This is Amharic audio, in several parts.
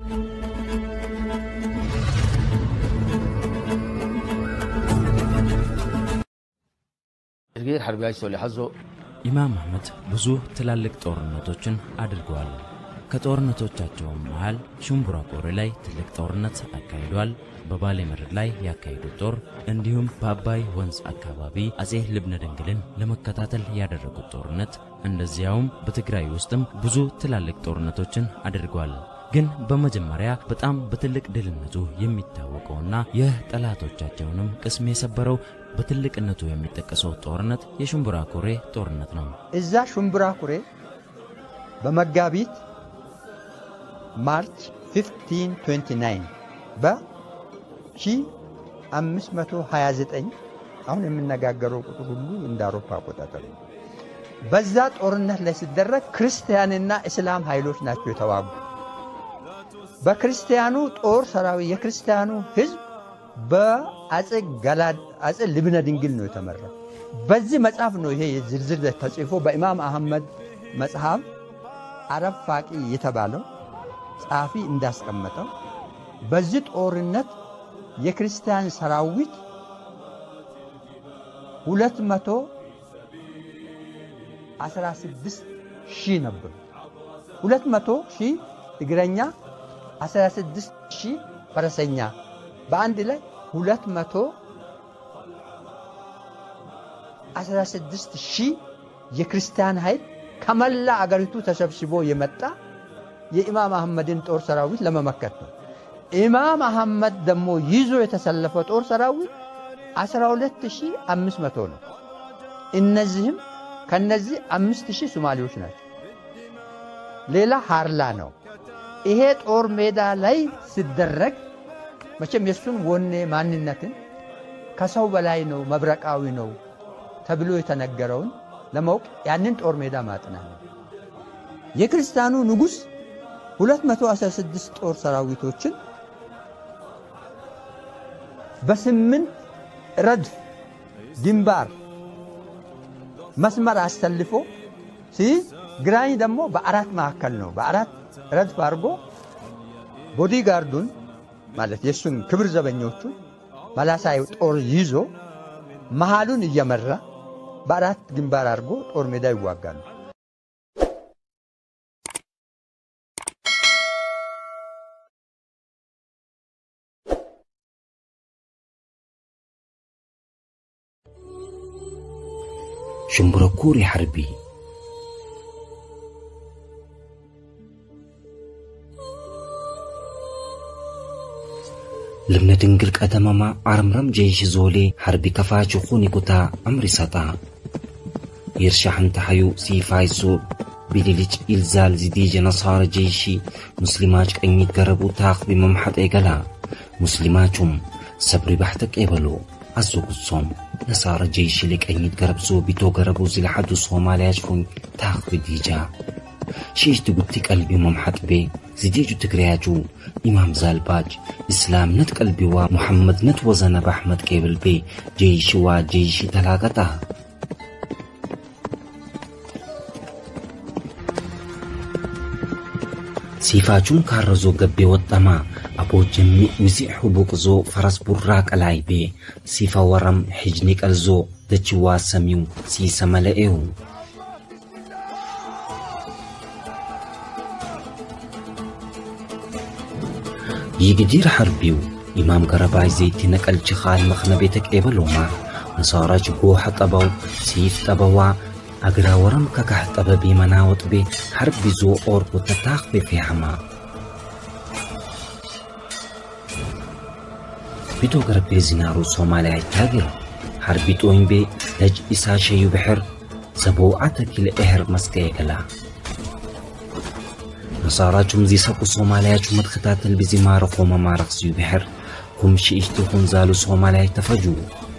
ኢማም አህመድ ብዙ ትላልቅ ጦርነቶችን አድርገዋል። ከጦርነቶቻቸው መሃል ሽምብራ ኩሬ ላይ ትልቅ ጦርነት አካሂደዋል። በባሌ መሬድ ላይ ያካሄዱት ጦር እንዲሁም በአባይ ወንዝ አካባቢ አጼ ልብነ ድንግልን ለመከታተል ያደረጉት ጦርነት እንደዚያውም በትግራይ ውስጥም ብዙ ትላልቅ ጦርነቶችን አድርገዋል። ግን በመጀመሪያ በጣም በትልቅ ድልነቱ የሚታወቀውና የጠላቶቻቸውንም ቅስም የሰበረው በትልቅነቱ የሚጠቀሰው ጦርነት የሽምብራ ኩሬ ጦርነት ነው። እዛ ሽምብራ ኩሬ በመጋቢት ማርች 1529 በ1529 አሁን የምንነጋገረው ቁጥር ሁሉ እንደ አውሮፓ አቆጣጠር በዛ ጦርነት ላይ ሲደረግ ክርስቲያንና እስላም ኃይሎች ናቸው የተዋጉ። በክርስቲያኑ ጦር ሰራዊት የክርስቲያኑ ህዝብ በአጼ ልብነ ድንግል ነው የተመራው። በዚህ መጽሐፍ ነው ይሄ ዝርዝር ተጽፎ በኢማም አህመድ መጽሐፍ አረብ ፋቂህ የተባለው ጻፊ እንዳስቀመጠው በዚህ ጦርነት የክርስቲያን ሰራዊት 216,000 ነበር። 200,000 እግረኛ 16,000 ፈረሰኛ በአንድ ላይ 216,000 የክርስቲያን ኃይል ከመላ አገሪቱ ተሰብስቦ የመጣ የኢማም አህመድን ጦር ሰራዊት ለመመከት ነው። ኢማም አህመድ ደግሞ ይዞ የተሰለፈው ጦር ሰራዊት 12,500 ነው። እነዚህም ከነዚህ 5,000 ሶማሊዎች ናቸው። ሌላ ሃርላ ነው። ይሄ ጦር ሜዳ ላይ ሲደረግ መቼም የሱን ወኔ ማንነትን ከሰው በላይ ነው መብረቃዊ ነው ተብሎ የተነገረውን ለማወቅ ያንን ጦር ሜዳ ማጥናት ነው። የክርስቲያኑ ንጉስ 216 ጦር ሰራዊቶችን በ8 ረድፍ ግንባር መስመር አሰልፎ ሲይዝ ግራኝ ደግሞ በአራት ማዕከል ነው። በአራት ረድፍ አድርጎ ቦዲጋርዱን ማለት የሱን ክብር ዘበኞቹን መላሳይ ጦር ይዞ መሃሉን እየመራ በአራት ግንባር አድርጎ ጦር ሜዳ ይዋጋሉ። ሽምብራ ኩሬ حرቢ لبنا دنقل كتماما عرمرم جيش زولي حربي كفاج خوني كتا عمري سطا يرشح انتحيو سيفايسو بليليج إلزال زديج نصار جيشي مسلماج كأني تقربو تاخ بممحط إيقلا مسلماجهم صبري بحتك إيبالو أزوك الصوم نصار جيشي لك أني تقربزو بيتو قربو زي لحدو صومالياج فون تاخ بديجا شيش تقوتك قلبي ممحط بي زديجو تقرياجو إمام زالباج إسلام نت قلبي ومحمد نت وزن بأحمد كيبل بي جيشي وجيشي تلاقتا سيفاجون كارزو قبي والطما أبو جمي وزيحو بوكزو فرس براك ألاي بي سيفا ورم حجنيك الزو دجوا سميو سيسا ملائيو يقدير حربيو إمام قرباي زيتي نقل جخال مخنبيتك إيبالوما نصارج بوحة طباو سيف طباوا أقرا ورم ككح طبابي مناوط بي حربي زو أوربو تتاخ بي في حما بيتو قربي زنارو صومالي تاقر حربي توين بي لج إساشي بحر سبوعتك لإهر مسكيكلا نصاراجم زي ساقو صومالياجو مدختاتل بزي مارق وما مارق سيو بحر هم شئشتكم زالو صوماليا تفجو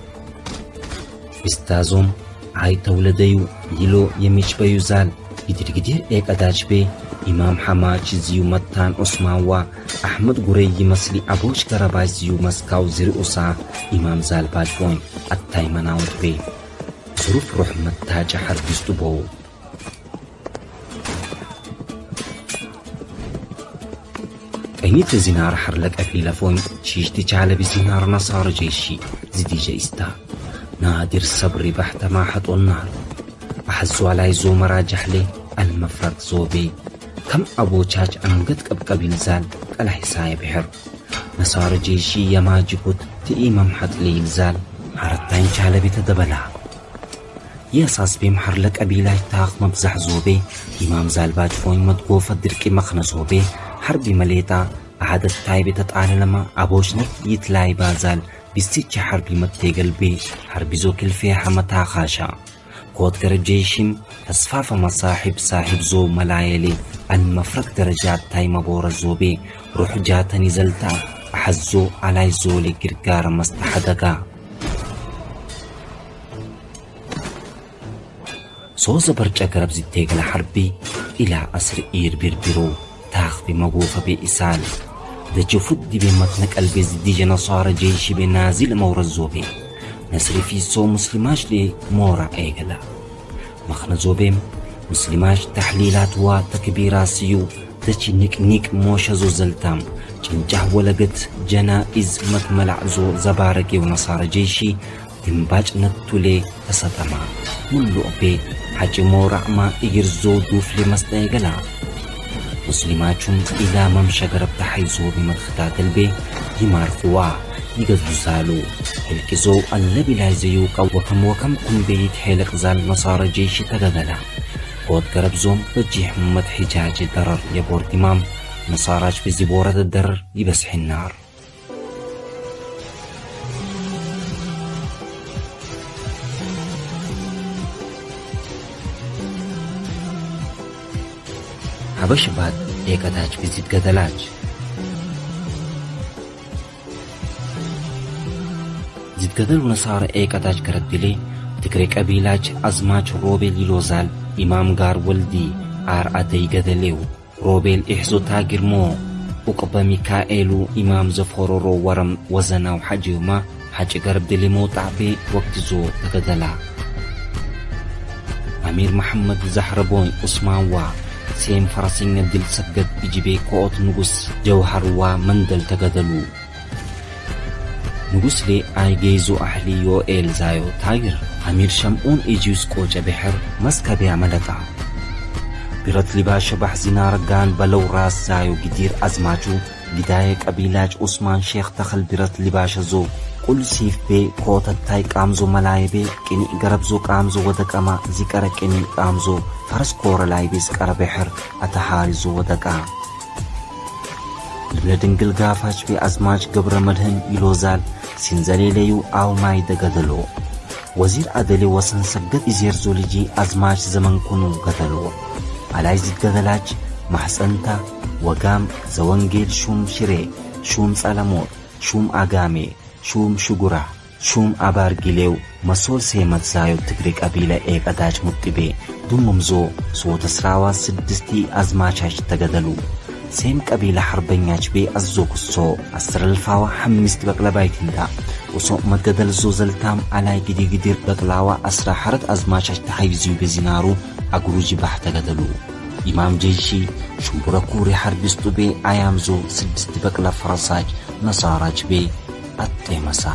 استازم عاي تولديو يلو يميش بيو زال يدير ايك اداج بي إمام حماج زيو متان عثمان أحمد قري مسلي أبوش كرباي زيو مسكاو زير أسا إمام زال باجبون التاي مناوت بي ظروف روح متاج حربيستو بو قيمت زينار حرلك أفيلا فون شيشتي تعالى بزينار نصار جيشي زدي جيستا نادر الصبر بحت ما حط النار أحزو على زو مراجح لي المفرق زوبي كم أبو تشاج أنقدك أبقبيل زال على حسايا بحر نصار جيشي يماجبوت تإمام حط لي زال عرضتين تعالى بتدبلا ياساس بمحرلك أبيلاج تاق مبزح زوبي إمام زال باج فوين مدقوفة دركي مخنا زوبي حربي مليتا عادت تايبة تتعالى لما أبوشنك يتلاي بازال بستيتش حربي متيقل بي حربي زوك الفيحة متا خاشا قوت قرب جيشم تصفاف مصاحب صاحب زو ملايلي المفرق درجات تاي مبور زوبي روح جاتا نزلتا أحزو على زولي قرقار مستحدقا صوص برجع قرب زيتيق الحربي إلى أسر إير بربرو تاخ بمقوفة بإسال دا جفود دي بمتنك قلبي زدي جنصار جيشي بنازل مورا الزوبي نسري في سو مسلماش لي مورا ايقلا مخنا زوبيم مسلماش تحليلات وا تكبيراسيو دچي نيك موشا زو زلتام جنجح ولقت جنائز متملع زو زباركي ونصار جيشي تنباج نتولي تسطما ملو بي حاج مورا ما إيرزو دوفلي مستيقلا مسلماتهم إلى ممشى قرب تحيزو بمدختات البي يمارفوا يقضوا زالو هلكزو اللبي لايزيوكا وكم كم بيت حيلق زال نصار جيشي تقدلا قود قرب زوم بجيح محمد حجاج درر يبور إمام نصاراج في زبورة الدرر يبسح النار حبش بعد ايقاتاج بزيد قدلاج زيد قدل ونصار ايقاتاج كردلي تكري قبيلاج ازماج روبيل يلوزال إمام غار ولدي اتي قدليو روبيل إحزو تاقر مو وقبا ميكائيلو إمام زفورورو ورم وزناو حجيوما حج قرب دلي مو تعبي وقت زو تقدلا أمير محمد زهربوي عثمان وا سيم فرسين الدل سجد بجيبي كوت نغس جوهر ومندل تقدلو نغس لي اي جيزو احلي يو ايل زايو تاير امير شمعون ايجيوس كوجا بحر مسكا بيعملتا برت لباش بحزنا رقان بلو راس زايو قدير ازماجو بداية قبيلاج عثمان شيخ تخل برت لباش زو كل سيف بي كوتا تاي قامزو ملاي بي كيني قربزو قامزو ودقما ذكر كيني قامزو فرس كورا لايبيس قربحر أتحارزو ودقا لبنا دنقل قافاش في أزماج قبر مدهن يلوزال سنزالي ليو آو ماي دقدلو وزير عدلي وسن سقد إزير زوليجي أزماج زمن كنو قدلو على زيد قدلاج محسنتا وقام زوانجيل شوم شري شوم سالموت شوم آقامي شوم شغورا شوم أبار جيليو مسول سيمت زايو تقريك أبيلا إيق أداج مطبي دممزو صوت سراوا سدستي أزماجاج تقدلو سيم قبيلة حربنياج بي أزو كسو أسر الفاوة حمست بقلا بايتين دا وصوء مدقدل زو زلتام على قدير بقلاوة أسرا حرد أزماجاج تحيزيو بزينارو أقروجي بحت قدلو إمام جيشي شمبرا كوري حربستو بي أيامزو سدستي بقلا فرساج نصاراج بي التيمسا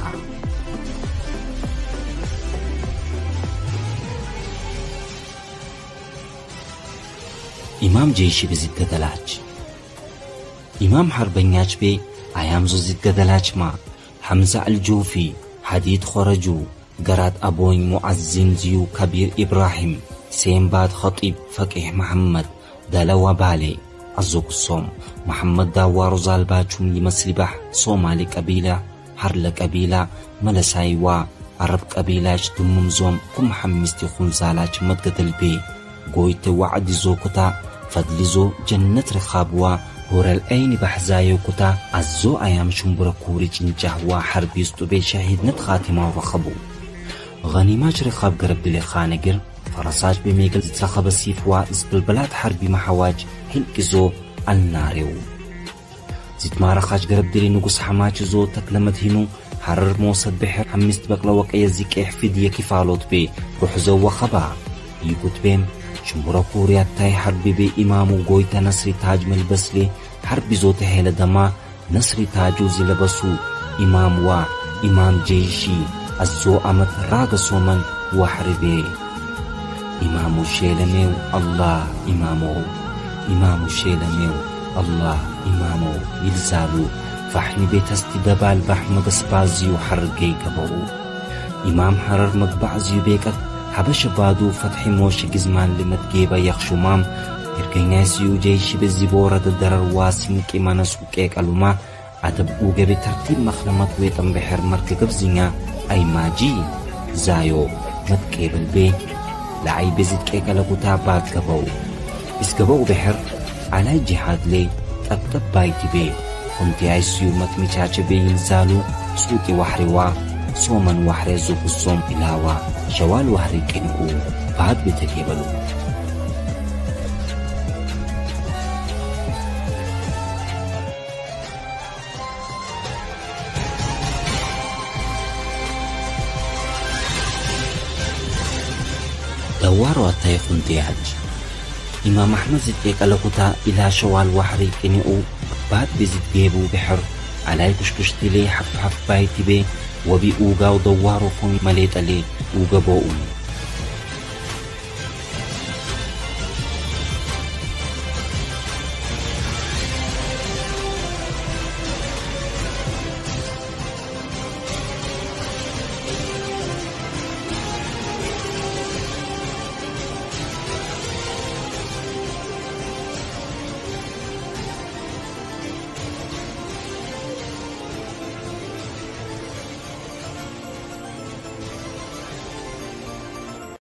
إمام جيشي بزيد قدلاج إمام حربنياج بي أيامزو زيد قدلاج ما حمزة الجوفي حديد خرجو قرات أبوين معزين زيو كبير إبراهيم سيمباد خطيب فقيه محمد دالوا بالي أزوك الصوم محمد داوارو زالباجوم يمسلبح صومالي قبيلة حرل قبيلة ملسايوا عرب قبيلاج دممزوم كم حمستي خنزالاج مدقدل بي قويت وعد زوكتا فدلزو جنة رخابوا هور الأين بحزايو كتا عزو أيام شمبرا كوري جنجهوا حربيستو بي شهيد نت خاتمة وخبو غنيماج رخاب قرب دلي خانقر فرساج بميقل زترخب السيفوا إزبالبلاد حربي محواج هنكزو الناريو زيت مارخاج قرب دلي نقص حماج زو تكلمت هنو حرر موسد بحر حمست بقلا وقيا زيك احفدية كفالوت بي روحزو وخبا يقوت بيم شمبرا كوريات تاي حربي بي إمامو قويتا نصري تاج ملبسلي حرب زوت هيلا دما نصر تاجو زلبسو إمام وا إمام جيشي الزو أمت راغ سومن وحربي إمام شيلميو الله إمام شيلميو الله إمامو يلزالو فحني بيت استدبال بحمد سبازيو حرقي قبو إمام حرر مقبعزيو بيكت حبش بادو فتح موش جزمان لمتجيبا يخشو مام إرقيناسيو جيش بالزبورة الدرر واسم كيما سوكيك ألوما أتبقو جبي ترتيب مخلمت ويتم بحر مركب زينا أي ماجي زايو متكيب البي لعي بزيد كيك لقوتا باد قبو إس قبو بحر على جهاد لي تبتب بايتي بي كنتي عيسيو متميشاش بي ينزالو سوتي وحريوا صومن وحري زوب الصوم إلاوا شوال وحري كنقو بعد بتكيبلو دوارو أتاي كنتي عج إمام أحمد زديك لقطة إلى شوال وحري كنقو بعد بزيد جيبو بحر على كشكشتي لي حف بايتي بي وبي أوغا ودوارو فون مليت علي أوغا بوؤم